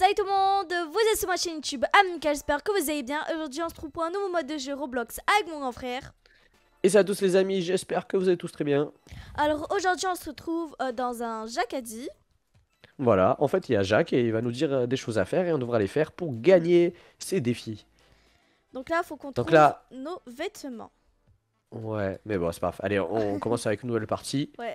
Salut tout le monde, vous êtes sur ma chaîne YouTube Amical, j'espère que vous allez bien. Aujourd'hui on se trouve pour un nouveau mode de jeu Roblox avec mon grand frère. Et ça à tous les amis, j'espère que vous allez tous très bien. Alors aujourd'hui on se retrouve dans un Jacadi. Voilà, en fait il y a Jacques et il va nous dire des choses à faire et on devra les faire pour gagner ces défis. Donc là il faut qu'on Donc trouve là, nos vêtements. ouais, mais bon c'est pas grave. Allez, on commence avec une nouvelle partie. Ouais.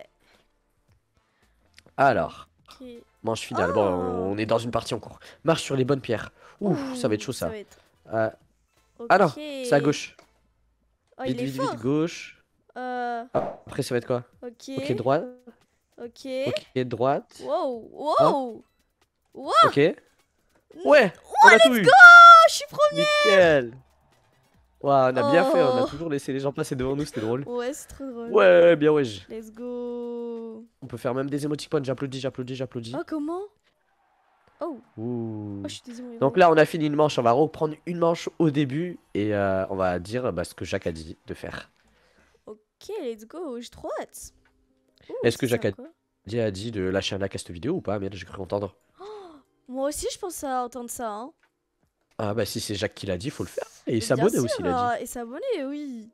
Alors, Ok. manche finale, bon Oh, on est dans une partie en cours. Marche sur les bonnes pierres. Ouf, ça va être chaud ça ça. va être... Euh, Ok. Ah non, c'est à gauche. Oh Vite, il est vite, fort. vite, gauche. Euh, Ah, après ça va être quoi? ok. Ok, droite. Ok. Ok, droite. Wow. Hein? Wow. Wow. Ok. Ouais, Oh on a tout let's eu. go. Je suis premier. Nickel. Ouah, on a bien fait, on a Oh. toujours laissé les gens passer devant nous, c'était drôle. Ouais c'est trop drôle. Ouais, bien ouais. Let's go. On peut faire même des émoticônes. J'applaudis, j'applaudis, j'applaudis. Oh comment? Oh. Ouh. Oh je suis désolée. Donc là, on a fini une manche. On va reprendre une manche au début et on va dire ce que Jacques a dit de faire. Ok, let's go, j'ai trop hâte. Ouh, Est-ce que ça Jacques sert à quoi? a dit de lâcher un like à cette vidéo ou pas? Merde, j'ai cru entendre. Moi aussi, je pense à entendre ça. Hein. Ah bah si c'est Jacques qui l'a dit, faut le faire. Et il Mais bien s'abonner sûr, aussi, il a dit. et s'abonner, oui.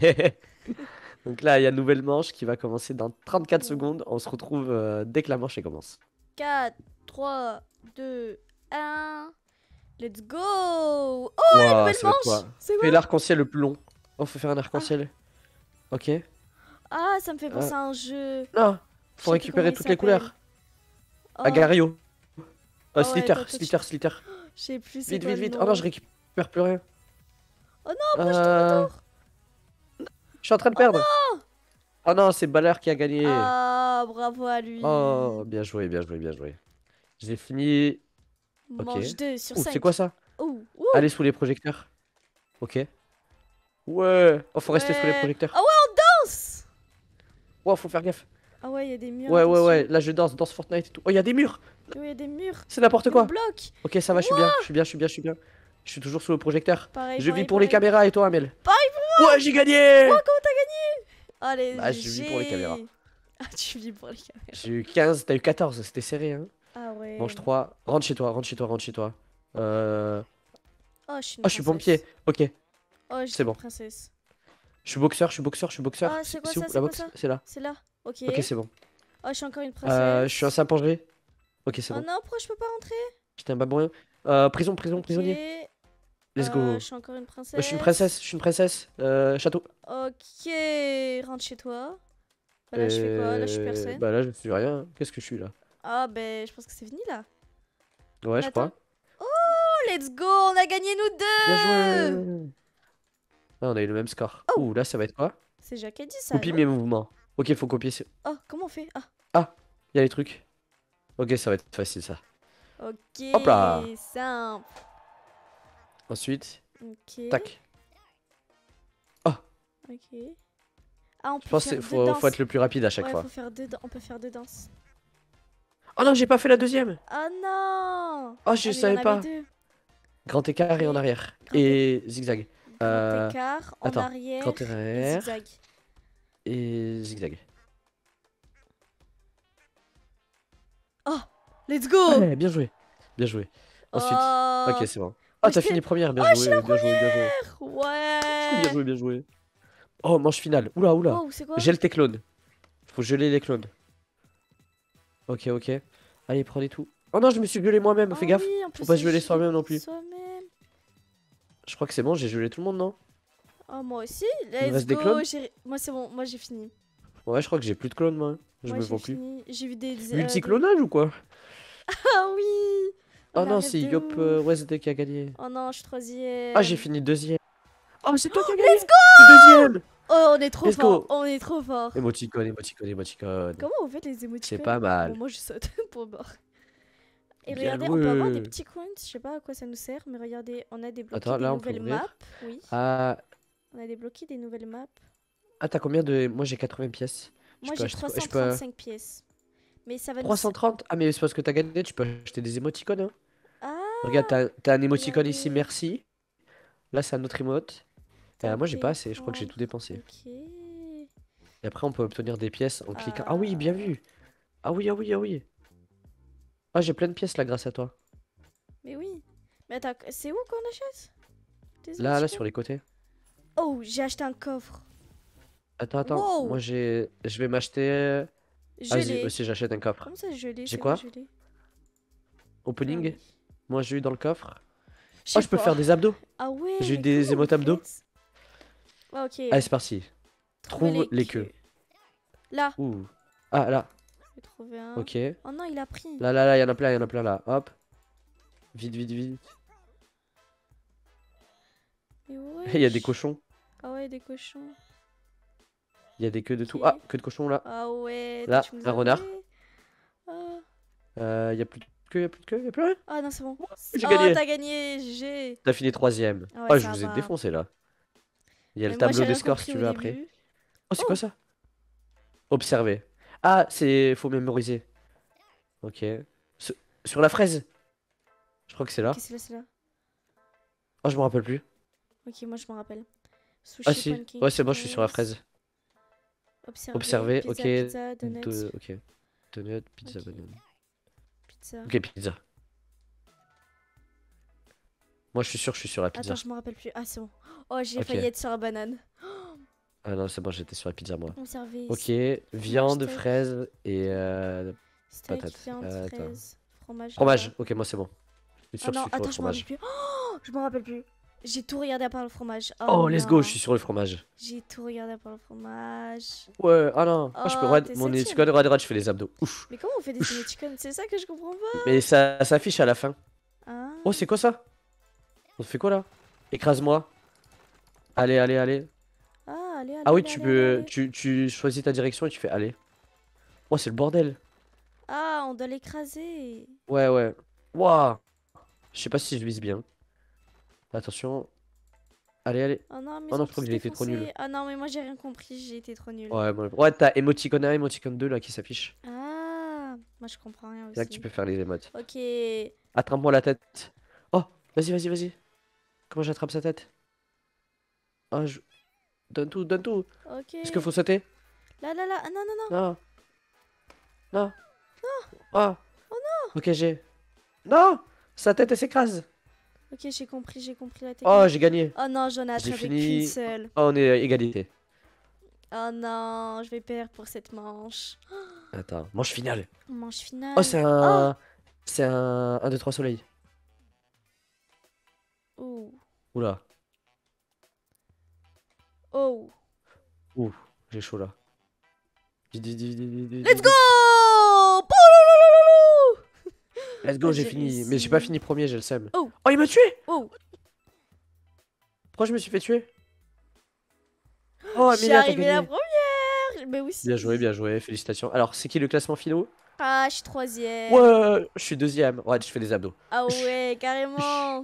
Donc là, il y a une nouvelle manche qui va commencer dans 34 secondes. On se retrouve dès que la manche elle commence. 4, 3, 2, 1. Let's go. Oh, la Waouh, nouvelle ça va être manche. quoi? C'est Fais quoi? l'arc-en-ciel le plus long. Oh, faut faire un arc-en-ciel. Ok. Ah, ça me fait penser Euh, à un jeu. Non, Je faut sais plus comment récupérer il toutes les s'appelle. couleurs. Oh, Agario. oh ouais, Slither, attends, toi, Slither, Slither. je sais plus c'est Vite, quoi vite, le vite. nom. Oh non, je récupère plus rien. Oh non, moi je Euh, tourne. Je suis en train de perdre. Oh non, c'est Baller qui a gagné. Ah, bravo à lui. Oh, bien joué, bien joué, bien joué. J'ai fini. Ok. Manche 2 sur Ouh, c'est 5. quoi ça? Oh, Allez sous les projecteurs. Ok. Ouais. Oh, faut rester sous les ouais. projecteurs. Ah ouais, on danse. Oh, faut faire gaffe. Ah ouais, il y a des murs, Ouais, ouais, attention. ouais. Là, je danse Fortnite et tout. Oh, il y a des murs. Oui, il y a des murs. C'est n'importe Des quoi. blocs. Ok, ça va, je suis bien. Je suis bien, je suis bien, je suis bien. Je suis toujours sous le projecteur. Pareil, Je vis pareil, pour les pareil. caméras et toi, Amel. Pareil pour moi. Ouais, j'ai gagné. Oh, comment t'as gagné? Allez, Bah, je vis pour les caméras. Ah, tu vis pour les caméras. J'ai eu 15, t'as eu 14. C'était serré, hein. Ah ouais. Manche 3. Rentre chez toi, rentre chez toi, rentre chez toi. Oh, je suis une Oh, je suis princesse. pompier. Ok, Oh, je suis c'est une bon. princesse. Je suis boxeur, je suis boxeur, je suis boxeur. Ah, c'est quoi C'est ça? où C'est la quoi boxe? ça? C'est là. C'est là. Ok. Ok, c'est bon. Oh, je suis encore une princesse. Je suis un Saint-Pangé. Ok, c'est Oh bon. non, pourquoi je peux pas rentrer? J'étais un babouin. Prison, prison, prisonnier. Ok. Let's go. Je suis encore une princesse. Je suis une princesse, je suis une princesse. Château. Ok, rentre chez toi. Bah là, je fais quoi? Là, je suis personne. Bah là, je suis rien. Qu'est-ce que je suis là? Ah, ben, je pense que c'est fini là. Ouais, je Attends. crois. Oh, let's go! On a gagné nous Bien deux! joué. Ah, on a eu le même score. Oh. Ouh, là, ça va être quoi? C'est Jacques qui a dit ça, Copie non? mes mouvements. Ok, faut copier. Oh, comment on fait? Ah, Ah, il y a les trucs. Ok, ça va être facile ça. ok. Hop là. Simple. Ensuite, Ok. tac. Ok. Ah, on Je peut pense faire qu'il deux faut danses. être le plus rapide à chaque Ouais, fois. faut faire on peut faire deux danses. Oh non, j'ai pas fait la deuxième. Ah non! Oh, je Ah, mais il y en savais avait pas. deux. Grand écart et en Ok. arrière. Grand Et zigzag. Grand écart, en Attends. arrière Grand et arrière zigzag. et zigzag. Oh, let's go! Ouais, bien joué. Bien joué. Ensuite. Oh, Ok, c'est bon. Ah, t'as j'étais- fini première. Bien Oh, je suis joué, la bien joué, bien joué. ouais! Bien joué, bien joué. Oh, manche finale. Oula, oula. Wow, c'est quoi? Gèle tes clones. Faut geler les clones. Ok, ok. Allez, prenez tout. Oh non, je me suis gelé moi-même. Fais Ah gaffe. oui, en plus, Faut pas c'est geler soi-même non plus. soi-même. Je crois que c'est bon, j'ai gelé tout le monde, non? Oh, moi aussi. me Let's reste des go. clones Moi, c'est bon. Moi, j'ai fini. Ouais, je crois que j'ai plus de clones, moi. Je Moi, me j'ai vois plus. fini. J'ai vu des. Multiclonage ou quoi? Ah oui! Oh la non, rêve c'est de Yop ouf. Wesd qui a gagné. Oh non, je suis troisième. Ah, j'ai fini deuxième. Oh, c'est toi qui as gagné. Let's go! Deuxième. Oh, on est trop Let's fort. go. On est trop fort. Émoticône, émoticône, émoticône. Comment vous faites les émoticônes? C'est pas mal. Bon, moi, je saute pour mort. Et Bien regardez, on peut avoir des joué. petits coins. Je sais pas à quoi ça nous sert, mais regardez, on a débloqué Attends, des là, on peut nouvelles ouvrir. maps. Oui. Ah, On a débloqué des nouvelles maps. t'as combien de... Moi, j'ai 80 pièces. Moi, peux j'ai acheter quoi? 335 pièces. Mais ça va nous... 330? Ah, mais c'est parce que t'as gagné, tu peux acheter des émoticônes, hein. Ah, Regarde, t'as un émoticône ici, regardez. merci. Là, c'est un autre emote. Moi, j'ai pas assez, je crois que j'ai tout dépensé. Ok. Et après, on peut obtenir des pièces en cliquant. Ah oui, bien vu. Ah oui, ah oui, ah oui. Ah, j'ai plein de pièces là grâce à toi. Mais oui. Mais attends, c'est où qu'on achète des œufs Là, chicken? sur les côtés. Oh, j'ai acheté un coffre. Attends. Wow. Moi, je vais m'acheter. Vas-y, Gelé. aussi, j'achète un coffre. Comment ça, gelé? J'ai C'est quoi quoi? gelé? Opening. Fermé. Moi, j'ai eu dans le coffre. Je Oh, sais je peux pas. faire des abdos. Ah ouais, J'ai eu mais des comment vous émotes abdos. faites? Ah, ok. Allez, c'est parti. Trouver Trouve les queues. Là. Ouh. Ah, là. J'ai trouvé un. Ok. Oh non, il a pris. Là, il y en a plein là. Hop. Vite. Mais Il y a des wesh. cochons. Ah ouais, des cochons. Il y a des queues de tout. Ok. Ah, queue de cochon là. Ah ouais, Là, tu nous un as renard. volé. Ah. Il y a plus de queue, il y a plus rien. Ah non, c'est bon. J'ai Oh, gagné. t'as gagné, GG. T'as fini troisième. Ah ouais, Oh, je ça vous ai va. défoncé là. Il y a Mais le moi, j'ai tableau des rien scores si compris tu au veux après. début. Oh, c'est quoi ça? Observer. Ah, faut mémoriser. Ok. Sur sur la fraise. Je crois que c'est là. Ok, c'est là, c'est là. Oh, je me rappelle plus. Ok, moi, je me rappelle. Sushi, Ah si. pancake, Ouais, c'est bon, je suis sur la fraise. fraise. Observer, Observer, pizza, ok. pizza, donuts, Ok. Donut, pizza, Ok. banane. pizza. Ok, pizza. Moi, je suis sûr que je suis sur la pizza. Attends, je me rappelle plus. Ah, c'est bon. Oh, j'ai Ok. failli être sur la banane. Ah non, c'est bon, j'étais sur la pizza moi. Observer. Ok, viande, steak. fraise et Steak, patate. viande, Attends. fraise, fromage. Fromage, là-bas. ok, moi c'est bon. Je suis Ah sûr que je non, suis sur le attends, je me rappelle fromage. plus. Oh, je me rappelle plus. J'ai tout regardé à part le fromage. Oh, Oh let's go, non. je suis sur le fromage. J'ai tout regardé à part le fromage. Ouais, ah non. Oh, je peux, Oh, regarde, t'es mon septième. étiquette, regarde, je fais les abdos. Ouf. Mais comment on fait des emoticons? C'est ça que je comprends pas. Mais ça s'affiche à la fin. Ah, Oh, c'est quoi ça? On fait quoi là? Écrase-moi. Allez. ah allez, allez. Ah oui, allez, tu allez, allez, peux. allez. Tu choisis ta direction et tu fais aller. Oh, c'est le bordel. Ah, on doit l'écraser. Ouais. Waouh. Je sais pas si je vise bien. Attention. Allez. Oh non, mais Oh ils non, ont je crois tous que j'ai été trop nul. défoncé. Ah non, mais moi j'ai rien compris, j'ai été trop nul. Ouais, t'as émoticône 1, émoticône 2 là qui s'affiche. Ah, moi je comprends rien C'est là que tu aussi. peux faire les émotes. Ok, Attrape-moi la tête. Oh, vas-y. Comment j'attrape sa tête? Oh, donne tout. ok. Est-ce qu'il faut sauter? Là. Ah, non, non, non. Non. Non. Oh. Ok, j'ai. Non! Sa tête, elle s'écrase. Ok, j'ai compris la technique. Oh, j'ai gagné. Oh non, j'en ai J'ai attrapé fini. qu'une seule. Oh, on est à égalité. Oh non, je vais perdre pour cette manche. Attends, manche finale. Manche finale. Oh, c'est un. C'est un 1, 2, 3 soleil. Oh. Oula. Oh. Ouh, j'ai chaud là. Let's go! Pouloulouloulou. Let's go, Oh, j'ai j'ai fini. réussi. Mais j'ai pas fini premier, j'ai le seum. Oh. Oh, il m'a tué! Oh. Pourquoi je me suis fait tuer? Oh, Je suis Amélia, t'as arrivée la gagné. première. Mais aussi. Bien joué, félicitations. Alors, c'est qui le classement finaux? Ah, je suis troisième. Ouais, je suis deuxième. Ouais, je fais des abdos. Ah ouais, carrément.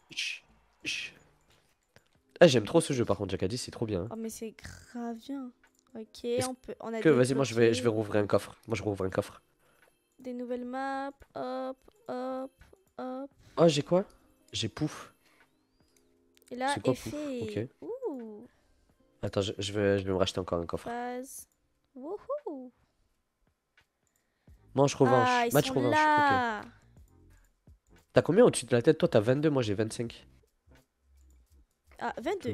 Ah, j'aime trop ce jeu par contre, Jacadi, c'est trop bien. Oh mais c'est grave bien. Ok, Est-ce on a Vas-y, moi je vais débloqué rouvrir un coffre. Moi je rouvre un coffre. des nouvelles maps. Hop. Oh, j'ai quoi? J'ai pouf. Et là, C'est quoi, pouf? effet. Ok. Ouh. Attends, je vais me racheter encore un coffre. Phase. Wouhou. Manche revanche. Ah, ils Match sont revanche. Ok. là. T'as combien au-dessus de la tête? Toi, t'as 22, moi j'ai 25. Ah, 22.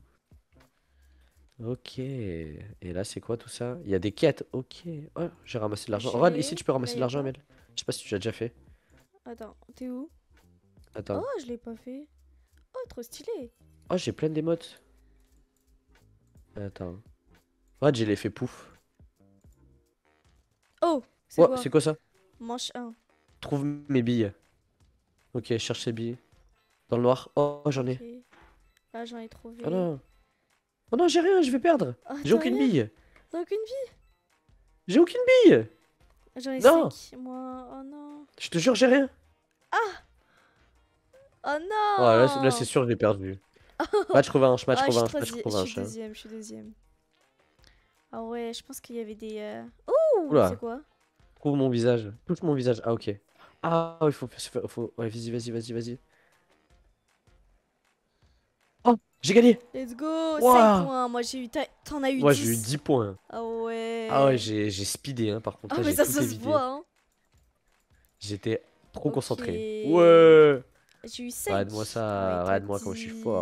Ok. Et là, c'est quoi tout ça? Il y a des quêtes. Ok. Oh, j'ai ramassé de l'argent. Je Regarde, l'ai. ici, tu peux Là, ramasser y de a l'argent, quoi Amel. Je sais pas si tu l'as déjà fait. Attends, t'es où? Attends. Oh, je l'ai pas fait. Oh, trop stylé. Oh, j'ai plein d'émotes. Attends. Regarde, j'ai l'effet pouf. Oh, c'est Oh, quoi? c'est quoi ça? Manche 1. Trouve mes billes. Ok, cherche ces billes. Dans le noir. Oh, j'en ai. Ok. Là, j'en ai trouvé. Oh non. Oh non, j'ai rien, je vais perdre. Oh, J'ai t'as aucune rien? bille. T'as aucune vie? J'ai aucune bille. J'en ai Non. 5, moi. Oh non. Je te jure, j'ai rien. Oh Oh, non. là c'est sûr, je l'ai perdu. Match revanche, match Ah, revanche, match je suis revanche. Hein. deuxième, je suis deuxième. Ah ouais, je pense qu'il y avait des... Ouh, Oula. c'est quoi? Trouve mon visage. Touche mon visage. Ah, ok. Ah, il faut... Ouais, vas-y. Oh, j'ai gagné. Let's go, 5 Waouh. points. Moi, j'ai eu... T'en as eu Moi, 10. j'ai eu 10 points. Ah ouais. Ah ouais, j'ai speedé, hein, par contre. Ah Là, mais j'ai ça tout se évité. voit, hein. J'étais trop Ok. concentré. Ouais. J'ai eu 5. Regarde-moi ça, regarde-moi comment je suis fort.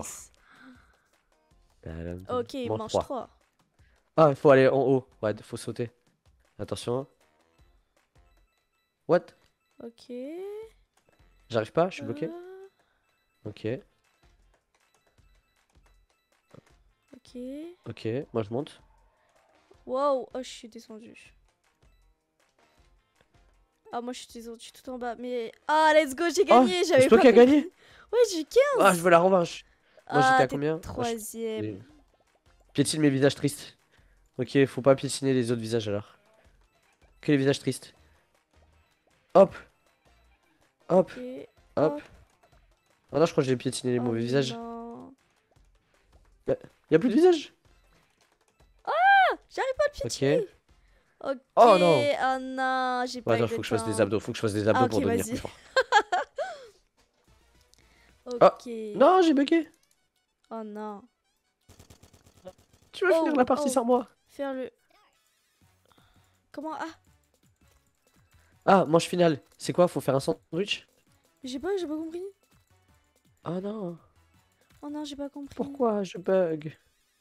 Ok, il Moins mange 3. 3. Ah, il faut aller en haut. Ouais, faut sauter. Attention. What? Ok. J'arrive pas, je suis bloqué. Ok, Ok. ok, moi je monte. Wow, oh, je suis descendu. Ah, moi je suis descendu tout en bas. Mais. Ah, let's go, j'ai Oh, gagné. c'est J'avais toi pas qui as compris. gagné? Ouais, j'ai eu Ah, je 15. veux la revanche. Moi j'étais Ah, à t'es combien? Ah, troisième. piétine mes visages tristes. Ok, faut pas piétiner les autres visages alors. Que les visages tristes. Hop, hop, Ok. hop. Hop. Oh non, je crois que j'ai piétiné les Oh mauvais visages. non. Y'a plus de visage? J'arrive pas à le Ok. piétiner. Ok. Oh non. Oh non, j'ai Ouais, pas attends, eu faut le que je fasse des temps. abdos. Faut que je fasse des Ah, abdos ok, pour devenir plus vas-y. fort. Oh, Ok. non, j'ai bugué. Oh non. Tu vas finir la partie sans moi. Faire le. Comment? Ah, Ah, manche finale. C'est quoi? Faut faire un sandwich? j'ai pas compris. Oh non. Oh non, j'ai pas compris. Pourquoi je bug?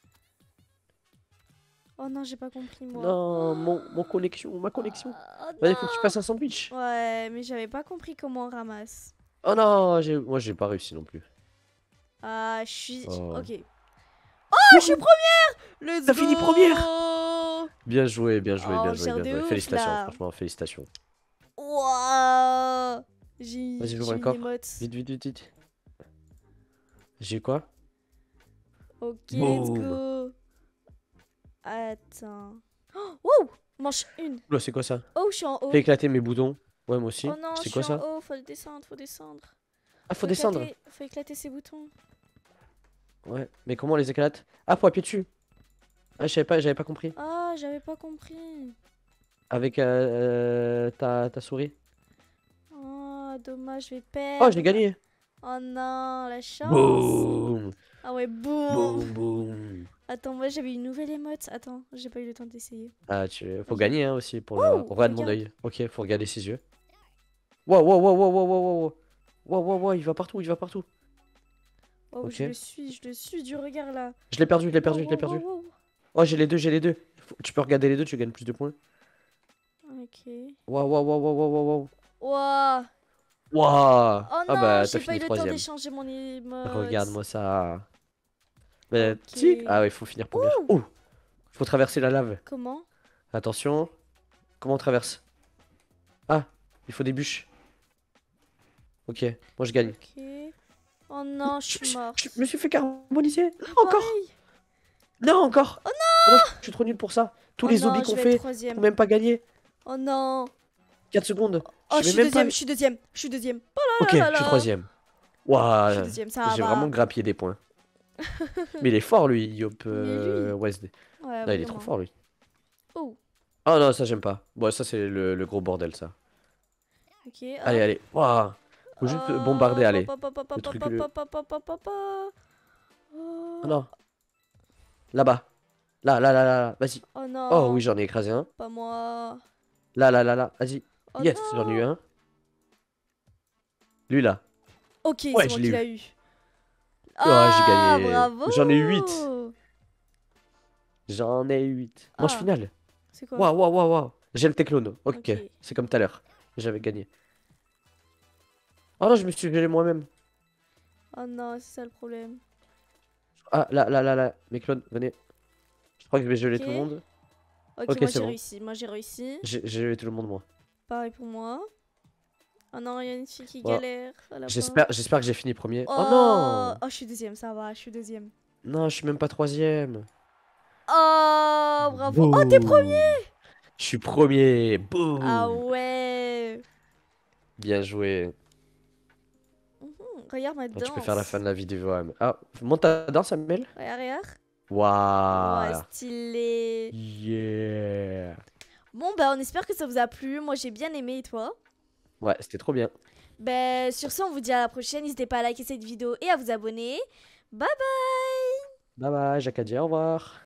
Oh non, j'ai pas compris moi. Non, mon connexion, ma connexion. Oh Vas-y, faut que tu non. fasses un sandwich. Ouais, mais j'avais pas compris comment on ramasse. Oh non, moi j'ai pas réussi non plus. Ah, je suis. Oh. Ok. Oh, je suis première! Let's T'as go! fini première? Bien joué, bien joué, bien Oh, joué, j'ai bien de joué. ouf Félicitations, là. franchement, félicitations. Waouh! Vas-y, J'ai j'ouvre le une coffre. émote. Vite, vite, vite, vite. J'ai quoi? Ok, let's Boum. go. Attends. Oh, wow! Manche une. Oula, c'est quoi ça? Oh, je suis en Fais haut. éclater mes boutons. Ouais, moi Oh aussi. non, je C'est suis quoi en ça? haut. Faut le descendre, faut descendre. Ah, faut descendre. Faut éclater ses boutons. Ouais, mais comment on les éclate? Ah, faut appuyer dessus. Ah, j'avais pas compris. Ah, j'avais pas compris. Avec ta souris. Oh, dommage, je vais Oh, j'ai perdre. gagné. Oh non, la chance. Boum. Ah ouais, boum. Boum, boum. Attends, moi j'avais une nouvelle émote. Attends, j'ai pas eu le temps d'essayer. Ah, faut Ok. gagner hein, aussi pour le. Wouh, Regarde mon regarde. œil. Ok, faut regarder ses yeux. Wow, wow, wow, wow, wow, wow, wow. Wow, wow, wow, il va partout, il va partout. Oh, Ok. je le suis du regard là. Je l'ai perdu, je l'ai perdu, Wow, je l'ai wow, wow, perdu. wow. Oh, j'ai les deux, j'ai les deux. Tu peux regarder les deux, tu gagnes plus de points. Ok. Waouh, waouh, waouh, waouh, waouh, waouh. Wow. Waouh. Oh Ah non, bah, t'as j'ai pas fini eu le temps troisième. d'échanger mon émote. Regarde-moi ça. Bah, Ok. tic. Ah ouais, il faut finir première. Ouh. Oh, faut traverser la lave. Comment? Attention. Comment on traverse? Ah, il faut des bûches. Ok, moi je gagne. Ok. Oh non, je suis morte. Je me suis fait carboniser. Encore. Pareil. Non, encore. Oh Oh non, je suis trop nul pour ça. Tous Oh les non, zombies je qu'on vais être fait troisième. pour même pas gagner. Oh non. 4 secondes. Oh, je vais suis même deuxième, pas. je suis deuxième, je suis deuxième. Oh Ok, là là je suis là. troisième. Je suis Waouh, deuxième, ça j'ai va. vraiment grappillé des points. Mais il est fort lui, Yop Mais lui. Wesley. Ouais, Non, il est trop vraiment. fort lui. Oh, Oh non, ça j'aime pas. Bon, ça c'est le gros bordel ça. ok. Allez, Hop. allez. Waouh. Faut juste bombarder, allez. Le truc, le. Oh Oh. non. Là-bas. Là. Vas-y. Oh Oh oui, non, j'en ai écrasé un. pas moi. Là. Vas-y. Oh Yes, j'en ai eu non. un. Lui là. Ok, Ouais, c'est je moi l'ai qui eu. l'ai eu. Oh, j'ai Ah, gagné. bravo. J'en ai eu 8. J'en ai 8. Manche Ah, finale. c'est quoi? Waouh. J'ai le Teclone. Ok. Ok. C'est comme tout à l'heure. J'avais gagné. Oh non, je me suis gelé moi-même. Oh non, c'est ça le problème. Ah, là. Mes clones, venez. Je crois que je vais geler Ok. tout le monde. Ok, Ok, moi c'est j'ai bon. réussi. Moi j'ai réussi. J'ai gelé tout le monde, moi. Pareil pour moi. Oh non, il y a une fille qui Voilà. galère là-bas. J'espère que j'ai fini premier. Oh, Oh non! oh, je suis deuxième, ça va, je suis deuxième. Non, je suis même pas troisième. Oh, bravo. Oh, t'es premier! Boum! Je suis premier. Ah Boum! ouais. Bien joué. Regarde ma Bon, tu peux faire la fin danse. de la vidéo. Ah, monte ta danse, Amel. Regarde. Oh, Waouh! stylé. Yeah! Bon, bah, on espère que ça vous a plu. Moi, j'ai bien aimé, et toi? Ouais, c'était trop bien. Ben, sur ce, on vous dit à la prochaine. N'hésitez pas à liker cette vidéo et à vous abonner. Bye bye! Bye bye, Jacques, au revoir.